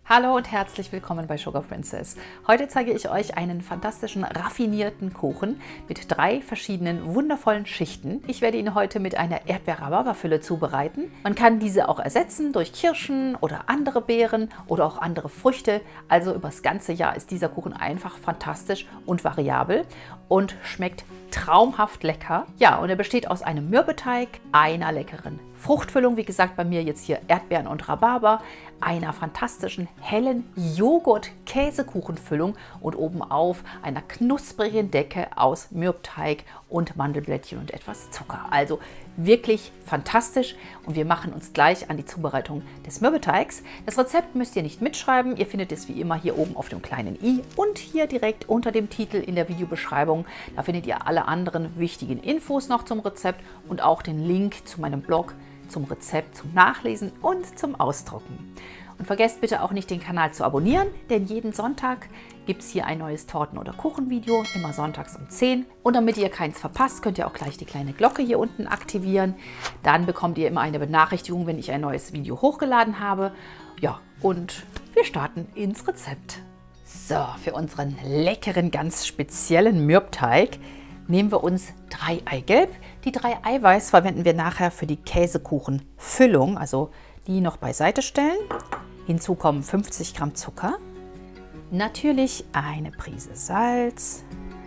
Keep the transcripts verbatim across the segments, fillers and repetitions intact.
Hallo und herzlich willkommen bei Sugar Princess. Heute zeige ich euch einen fantastischen, raffinierten Kuchen mit drei verschiedenen wundervollen Schichten. Ich werde ihn heute mit einer Erdbeer-Rhabarber-Fülle zubereiten. Man kann diese auch ersetzen durch Kirschen oder andere Beeren oder auch andere Früchte. Also über das ganze Jahr ist dieser Kuchen einfach fantastisch und variabel und schmeckt traumhaft lecker. Ja, und er besteht aus einem Mürbeteig, einer leckeren Fruchtfüllung, wie gesagt bei mir jetzt hier Erdbeeren und Rhabarber, einer fantastischen hellen Joghurt-Käsekuchenfüllung und obenauf einer knusprigen Decke aus Mürbteig und Mandelblättchen und etwas Zucker. Also wirklich fantastisch und wir machen uns gleich an die Zubereitung des Mürbeteigs. Das Rezept müsst ihr nicht mitschreiben, ihr findet es wie immer hier oben auf dem kleinen i und hier direkt unter dem Titel in der Videobeschreibung. Da findet ihr alle anderen wichtigen Infos noch zum Rezept und auch den Link zu meinem Blog zum Rezept, zum Nachlesen und zum Ausdrucken. Und vergesst bitte auch nicht, den Kanal zu abonnieren, denn jeden Sonntag gibt es hier ein neues Torten- oder Kuchenvideo, immer sonntags um zehn. Und damit ihr keins verpasst, könnt ihr auch gleich die kleine Glocke hier unten aktivieren. Dann bekommt ihr immer eine Benachrichtigung, wenn ich ein neues Video hochgeladen habe. Ja, und wir starten ins Rezept. So, für unseren leckeren, ganz speziellen Mürbteig nehmen wir uns drei Eigelb. Die drei Eiweiß verwenden wir nachher für die Käsekuchenfüllung, also die noch beiseite stellen. Hinzu kommen fünfzig Gramm Zucker, natürlich eine Prise Salz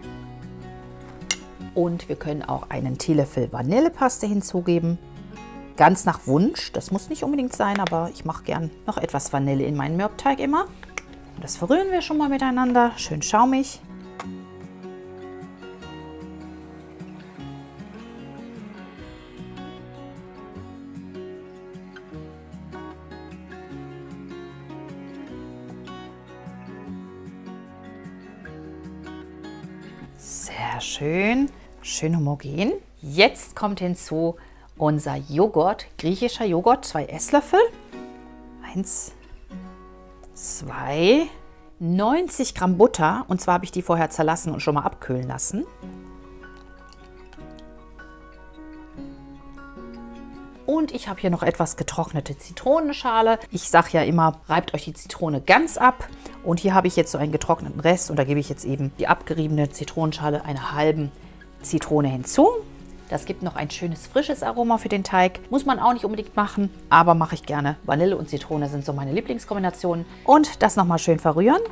und wir können auch einen Teelöffel Vanillepaste hinzugeben. Ganz nach Wunsch, das muss nicht unbedingt sein, aber ich mache gern noch etwas Vanille in meinen Mürbteig immer. Und das verrühren wir schon mal miteinander, schön schaumig. Sehr schön, schön homogen. Jetzt kommt hinzu unser Joghurt, griechischer Joghurt, zwei Esslöffel. Eins, zwei, neunzig Gramm Butter. Und zwar habe ich die vorher zerlassen und schon mal abkühlen lassen. Und ich habe hier noch etwas getrocknete Zitronenschale. Ich sage ja immer, reibt euch die Zitrone ganz ab. Und hier habe ich jetzt so einen getrockneten Rest und da gebe ich jetzt eben die abgeriebene Zitronenschale einer halben Zitrone hinzu. Das gibt noch ein schönes frisches Aroma für den Teig. Muss man auch nicht unbedingt machen, aber mache ich gerne. Vanille und Zitrone sind so meine Lieblingskombinationen. Und das nochmal schön verrühren.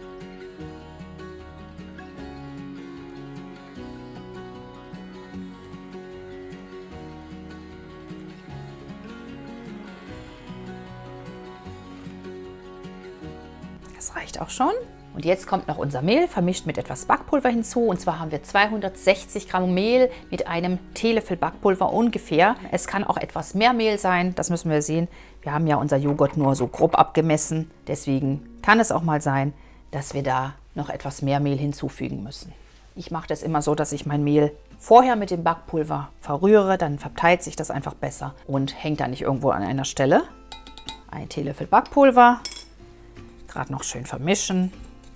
Das reicht auch schon. Und jetzt kommt noch unser Mehl, vermischt mit etwas Backpulver hinzu. Und zwar haben wir zweihundertsechzig Gramm Mehl mit einem Teelöffel Backpulver ungefähr. Es kann auch etwas mehr Mehl sein, das müssen wir sehen. Wir haben ja unser Joghurt nur so grob abgemessen. Deswegen kann es auch mal sein, dass wir da noch etwas mehr Mehl hinzufügen müssen. Ich mache das immer so, dass ich mein Mehl vorher mit dem Backpulver verrühre. Dann verteilt sich das einfach besser und hängt dann nicht irgendwo an einer Stelle. Ein Teelöffel Backpulver. Gerade noch schön vermischen.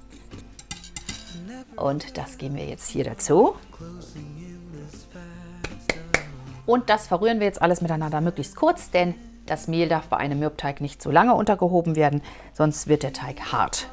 Und das geben wir jetzt hier dazu. Und das verrühren wir jetzt alles miteinander möglichst kurz, denn das Mehl darf bei einem Mürbteig nicht so lange untergehoben werden, sonst wird der Teig hart.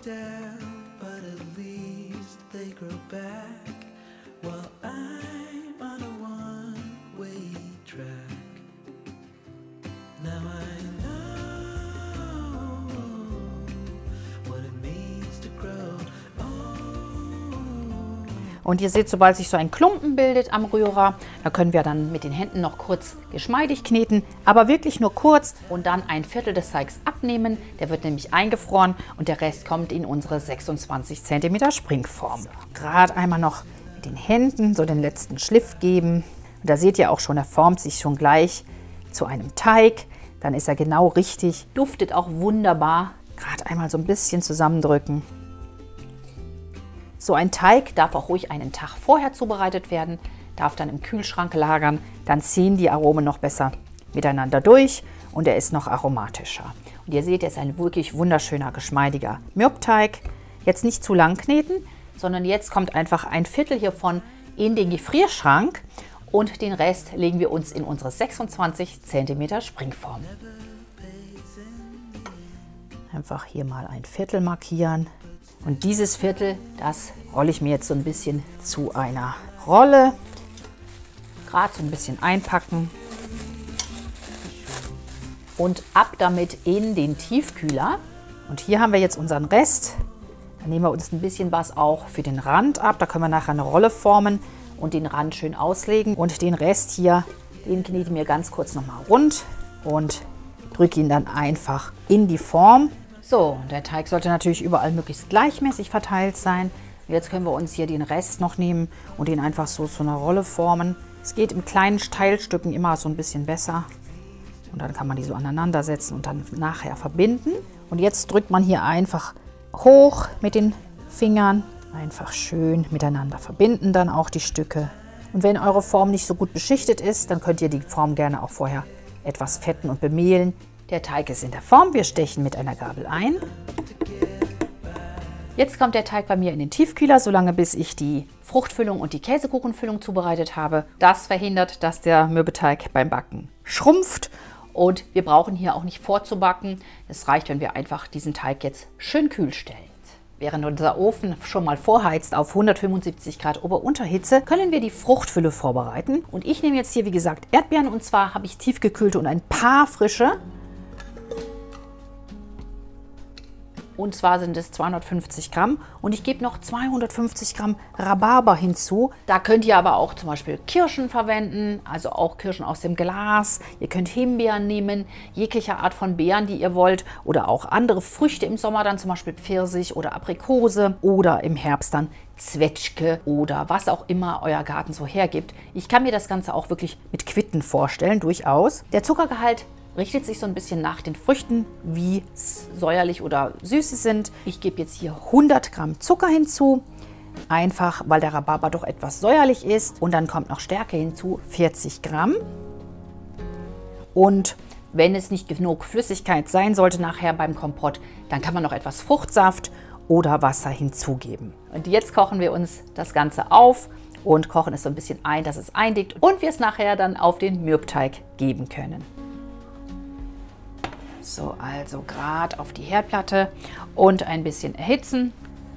Und ihr seht, sobald sich so ein Klumpen bildet am Rührer, da können wir dann mit den Händen noch kurz geschmeidig kneten, aber wirklich nur kurz und dann ein Viertel des Teigs abnehmen. Der wird nämlich eingefroren und der Rest kommt in unsere sechsundzwanzig Zentimeter Springform. So, gerade einmal noch mit den Händen so den letzten Schliff geben. Und da seht ihr auch schon, er formt sich schon gleich zu einem Teig. Dann ist er genau richtig, duftet auch wunderbar. Gerade einmal so ein bisschen zusammendrücken. So ein Teig darf auch ruhig einen Tag vorher zubereitet werden, darf dann im Kühlschrank lagern, dann ziehen die Aromen noch besser miteinander durch und er ist noch aromatischer. Und ihr seht, er ist ein wirklich wunderschöner, geschmeidiger Mürbteig. Jetzt nicht zu lang kneten, sondern jetzt kommt einfach ein Viertel hiervon in den Gefrierschrank und den Rest legen wir uns in unsere sechsundzwanzig Zentimeter Springform. Einfach hier mal ein Viertel markieren. Und dieses Viertel, das rolle ich mir jetzt so ein bisschen zu einer Rolle. Gerade so ein bisschen einpacken. Und ab damit in den Tiefkühler. Und hier haben wir jetzt unseren Rest. Dann nehmen wir uns ein bisschen was auch für den Rand ab. Da können wir nachher eine Rolle formen und den Rand schön auslegen. Und den Rest hier, den knete ich mir ganz kurz nochmal rund und drücke ihn dann einfach in die Form. So, der Teig sollte natürlich überall möglichst gleichmäßig verteilt sein. Jetzt können wir uns hier den Rest noch nehmen und den einfach so zu einer Rolle formen. Es geht in kleinen Teilstücken immer so ein bisschen besser. Und dann kann man die so aneinander setzen und dann nachher verbinden. Und jetzt drückt man hier einfach hoch mit den Fingern. Einfach schön miteinander verbinden dann auch die Stücke. Und wenn eure Form nicht so gut beschichtet ist, dann könnt ihr die Form gerne auch vorher etwas fetten und bemehlen. Der Teig ist in der Form. Wir stechen mit einer Gabel ein. Jetzt kommt der Teig bei mir in den Tiefkühler, solange bis ich die Fruchtfüllung und die Käsekuchenfüllung zubereitet habe. Das verhindert, dass der Mürbeteig beim Backen schrumpft. Und wir brauchen hier auch nicht vorzubacken. Es reicht, wenn wir einfach diesen Teig jetzt schön kühl stellen. Während unser Ofen schon mal vorheizt auf hundertfünfundsiebzig Grad Ober-Unterhitze, können wir die Fruchtfülle vorbereiten. Und ich nehme jetzt hier, wie gesagt, Erdbeeren. Und zwar habe ich tiefgekühlte und ein paar frische. Und zwar sind es zweihundertfünfzig Gramm. Und ich gebe noch zweihundertfünfzig Gramm Rhabarber hinzu. Da könnt ihr aber auch zum Beispiel Kirschen verwenden, also auch Kirschen aus dem Glas. Ihr könnt Himbeeren nehmen, jegliche Art von Beeren, die ihr wollt. Oder auch andere Früchte im Sommer, dann zum Beispiel Pfirsich oder Aprikose. Oder im Herbst dann Zwetschge oder was auch immer euer Garten so hergibt. Ich kann mir das Ganze auch wirklich mit Quitten vorstellen, durchaus. Der Zuckergehalt richtet sich so ein bisschen nach den Früchten, wie säuerlich oder süß sie sind. Ich gebe jetzt hier hundert Gramm Zucker hinzu, einfach weil der Rhabarber doch etwas säuerlich ist. Und dann kommt noch Stärke hinzu, vierzig Gramm. Und wenn es nicht genug Flüssigkeit sein sollte nachher beim Kompott, dann kann man noch etwas Fruchtsaft oder Wasser hinzugeben. Und jetzt kochen wir uns das Ganze auf und kochen es so ein bisschen ein, dass es eindickt und wir es nachher dann auf den Mürbteig geben können. So, also gerade auf die Herdplatte und ein bisschen erhitzen.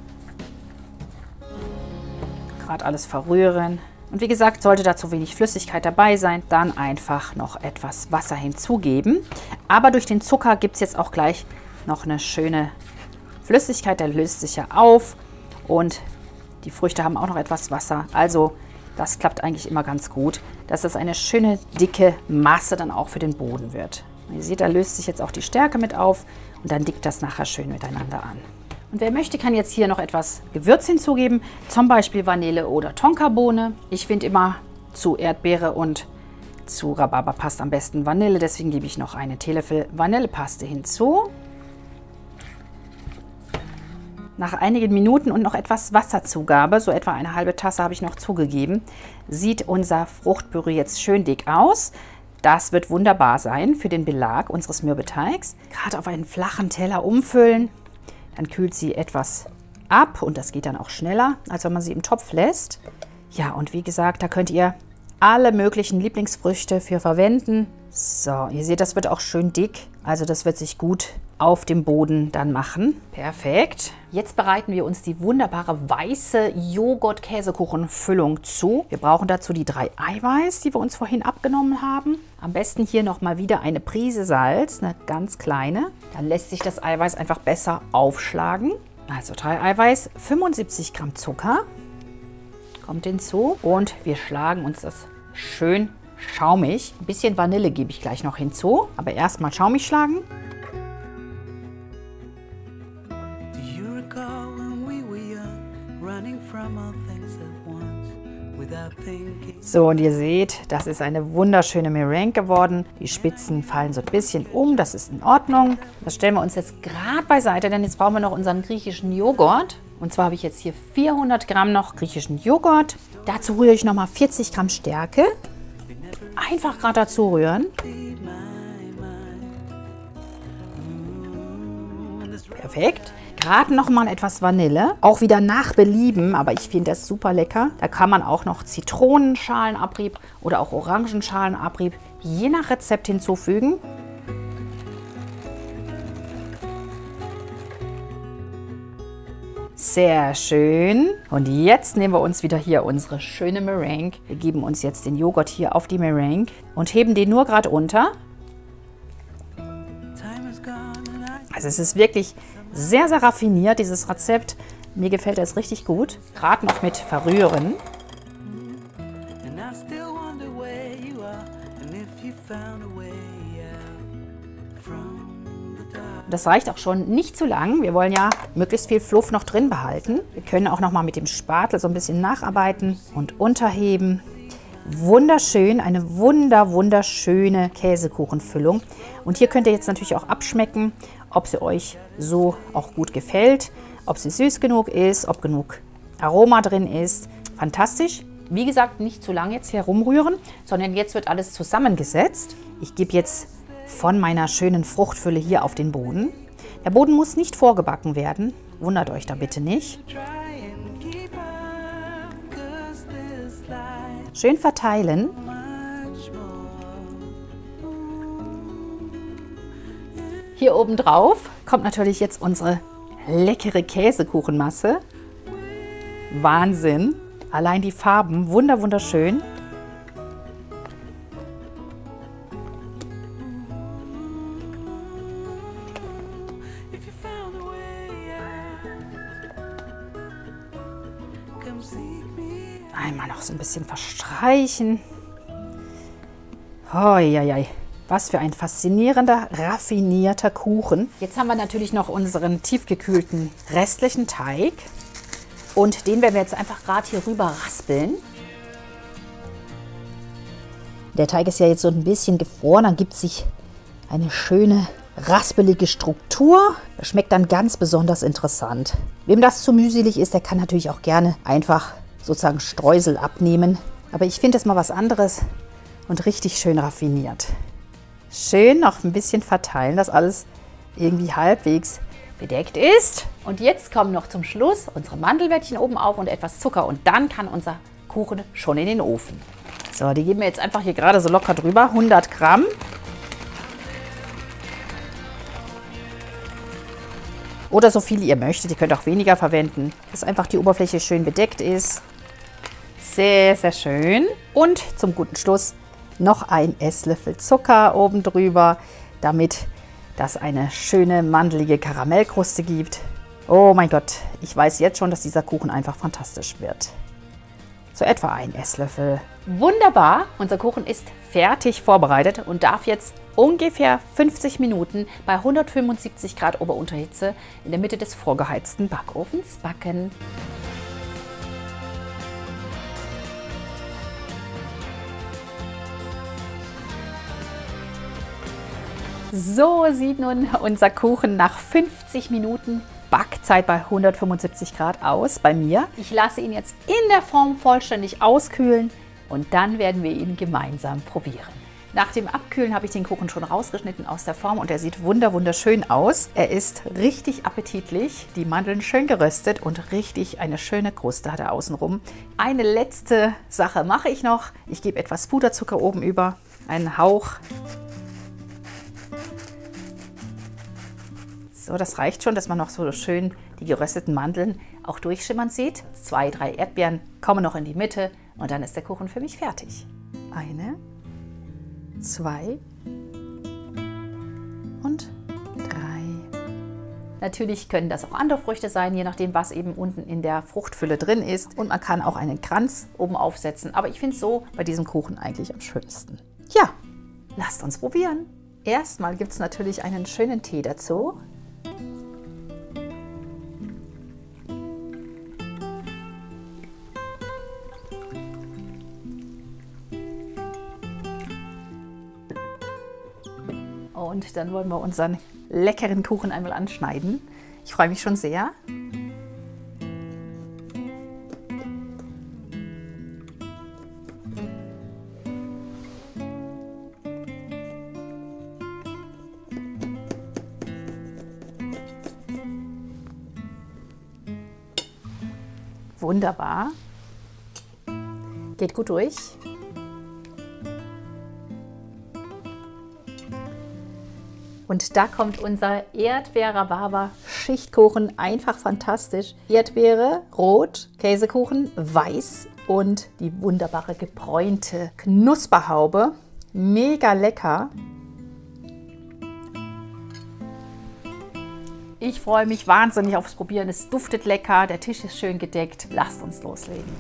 Gerade alles verrühren. Und wie gesagt, sollte da zu wenig Flüssigkeit dabei sein, dann einfach noch etwas Wasser hinzugeben. Aber durch den Zucker gibt es jetzt auch gleich noch eine schöne Flüssigkeit, der löst sich ja auf. Und die Früchte haben auch noch etwas Wasser. Also das klappt eigentlich immer ganz gut, dass das eine schöne dicke Masse dann auch für den Boden wird. Ihr seht, da löst sich jetzt auch die Stärke mit auf und dann dickt das nachher schön miteinander an. Und wer möchte, kann jetzt hier noch etwas Gewürz hinzugeben, zum Beispiel Vanille oder Tonkabohne. Ich finde immer zu Erdbeere und zu Rhabarber passt am besten Vanille, deswegen gebe ich noch einen Teelöffel Vanillepaste hinzu. Nach einigen Minuten und noch etwas Wasserzugabe, so etwa eine halbe Tasse habe ich noch zugegeben, sieht unser Fruchtpüree jetzt schön dick aus. Das wird wunderbar sein für den Belag unseres Mürbeteigs. Gerade auf einen flachen Teller umfüllen, dann kühlt sie etwas ab und das geht dann auch schneller, als wenn man sie im Topf lässt. Ja, und wie gesagt, da könnt ihr alle möglichen Lieblingsfrüchte für verwenden. So, ihr seht, das wird auch schön dick, also das wird sich gut auf dem Boden dann machen. Perfekt. Jetzt bereiten wir uns die wunderbare weiße Joghurt-Käsekuchen-Füllung zu. Wir brauchen dazu die drei Eiweiß, die wir uns vorhin abgenommen haben. Am besten hier nochmal wieder eine Prise Salz, eine ganz kleine. Dann lässt sich das Eiweiß einfach besser aufschlagen. Also drei Eiweiß, fünfundsiebzig Gramm Zucker kommt hinzu. Und wir schlagen uns das schön schaumig. Ein bisschen Vanille gebe ich gleich noch hinzu, aber erstmal schaumig schlagen. So, und ihr seht, das ist eine wunderschöne Meringue geworden. Die Spitzen fallen so ein bisschen um, das ist in Ordnung. Das stellen wir uns jetzt gerade beiseite, denn jetzt brauchen wir noch unseren griechischen Joghurt. Und zwar habe ich jetzt hier vierhundert Gramm noch griechischen Joghurt. Dazu rühre ich nochmal vierzig Gramm Stärke. Einfach gerade dazu rühren. Perfekt. Gerade noch mal etwas Vanille, auch wieder nach Belieben, aber ich finde das super lecker. Da kann man auch noch Zitronenschalenabrieb oder auch Orangenschalenabrieb je nach Rezept hinzufügen. Sehr schön. Und jetzt nehmen wir uns wieder hier unsere schöne Meringue. Wir geben uns jetzt den Joghurt hier auf die Meringue und heben den nur gerade unter. Also es ist wirklich sehr, sehr raffiniert, dieses Rezept. Mir gefällt es richtig gut. Gerade noch mit verrühren. Das reicht auch schon nicht zu lang. Wir wollen ja möglichst viel Fluff noch drin behalten. Wir können auch noch mal mit dem Spatel so ein bisschen nacharbeiten und unterheben. Wunderschön, eine wunder, wunderschöne Käsekuchenfüllung. Und hier könnt ihr jetzt natürlich auch abschmecken, ob sie euch so auch gut gefällt, ob sie süß genug ist, ob genug Aroma drin ist. Fantastisch. Wie gesagt, nicht zu lang jetzt herumrühren, sondern jetzt wird alles zusammengesetzt. Ich gebe jetzt von meiner schönen Fruchtfülle hier auf den Boden. Der Boden muss nicht vorgebacken werden. Wundert euch da bitte nicht. Schön verteilen. Hier oben drauf kommt natürlich jetzt unsere leckere Käsekuchenmasse. Wahnsinn! Allein die Farben, wunder wunderschön. Einmal noch so ein bisschen verstreichen. Hoi, was für ein faszinierender, raffinierter Kuchen. Jetzt haben wir natürlich noch unseren tiefgekühlten restlichen Teig. Und den werden wir jetzt einfach gerade hier rüber raspeln. Der Teig ist ja jetzt so ein bisschen gefroren, dann gibt sich eine schöne raspelige Struktur. Das schmeckt dann ganz besonders interessant. Wem das zu mühselig ist, der kann natürlich auch gerne einfach sozusagen Streusel abnehmen. Aber ich finde es mal was anderes und richtig schön raffiniert. Schön noch ein bisschen verteilen, dass alles irgendwie halbwegs bedeckt ist. Und jetzt kommen noch zum Schluss unsere Mandelblättchen oben auf und etwas Zucker. Und dann kann unser Kuchen schon in den Ofen. So, die geben wir jetzt einfach hier gerade so locker drüber. hundert Gramm. Oder so viel ihr möchtet. Ihr könnt auch weniger verwenden, dass einfach die Oberfläche schön bedeckt ist. Sehr, sehr schön. Und zum guten Schluss noch ein Esslöffel Zucker oben drüber, damit das eine schöne mandelige Karamellkruste gibt. Oh mein Gott, ich weiß jetzt schon, dass dieser Kuchen einfach fantastisch wird. So etwa ein Esslöffel. Wunderbar, unser Kuchen ist fertig vorbereitet und darf jetzt ungefähr fünfzig Minuten bei hundertfünfundsiebzig Grad Ober-Unterhitze in der Mitte des vorgeheizten Backofens backen. So sieht nun unser Kuchen nach fünfzig Minuten Backzeit bei hundertfünfundsiebzig Grad aus bei mir. Ich lasse ihn jetzt in der Form vollständig auskühlen und dann werden wir ihn gemeinsam probieren. Nach dem Abkühlen habe ich den Kuchen schon rausgeschnitten aus der Form und er sieht wunder wunderschön aus. Er ist richtig appetitlich, die Mandeln schön geröstet und richtig eine schöne Kruste hat er außenrum. Eine letzte Sache mache ich noch. Ich gebe etwas Puderzucker oben über, einen Hauch. So, das reicht schon, dass man noch so schön die gerösteten Mandeln auch durchschimmern sieht. Zwei, drei Erdbeeren kommen noch in die Mitte und dann ist der Kuchen für mich fertig. Eine, zwei und drei. Natürlich können das auch andere Früchte sein, je nachdem, was eben unten in der Fruchtfülle drin ist. Und man kann auch einen Kranz oben aufsetzen. Aber ich finde es so bei diesem Kuchen eigentlich am schönsten. Ja, lasst uns probieren. Erstmal gibt es natürlich einen schönen Tee dazu. Und dann wollen wir unseren leckeren Kuchen einmal anschneiden. Ich freue mich schon sehr. Wunderbar. Geht gut durch. Und da kommt unser Erdbeer-Rhabarber-Schichtkuchen. Einfach fantastisch. Erdbeere, rot, Käsekuchen, weiß und die wunderbare gebräunte Knusperhaube. Mega lecker. Ich freue mich wahnsinnig aufs Probieren. Es duftet lecker, der Tisch ist schön gedeckt. Lasst uns loslegen.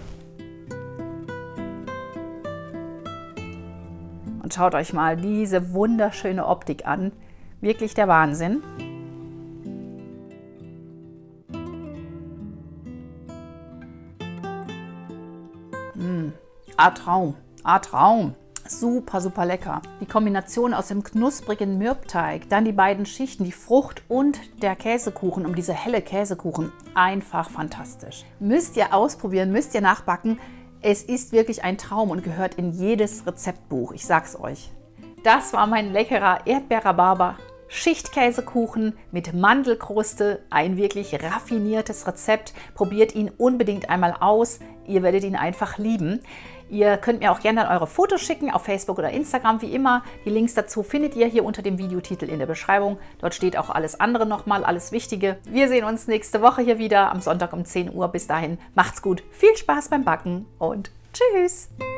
Und schaut euch mal diese wunderschöne Optik an. Wirklich der Wahnsinn. Mmh. Ah, Traum. Ah, Traum. Super, super lecker. Die Kombination aus dem knusprigen Mürbteig, dann die beiden Schichten, die Frucht und der Käsekuchen, um diese helle Käsekuchen. Einfach fantastisch. Müsst ihr ausprobieren, müsst ihr nachbacken. Es ist wirklich ein Traum und gehört in jedes Rezeptbuch. Ich sag's euch. Das war mein leckerer Erdbeer-Rhabarber Schichtkäsekuchen mit Mandelkruste, ein wirklich raffiniertes Rezept. Probiert ihn unbedingt einmal aus, ihr werdet ihn einfach lieben. Ihr könnt mir auch gerne eure Fotos schicken auf Facebook oder Instagram, wie immer. Die Links dazu findet ihr hier unter dem Videotitel in der Beschreibung. Dort steht auch alles andere nochmal, alles Wichtige. Wir sehen uns nächste Woche hier wieder am Sonntag um zehn Uhr. Bis dahin, macht's gut, viel Spaß beim Backen und tschüss!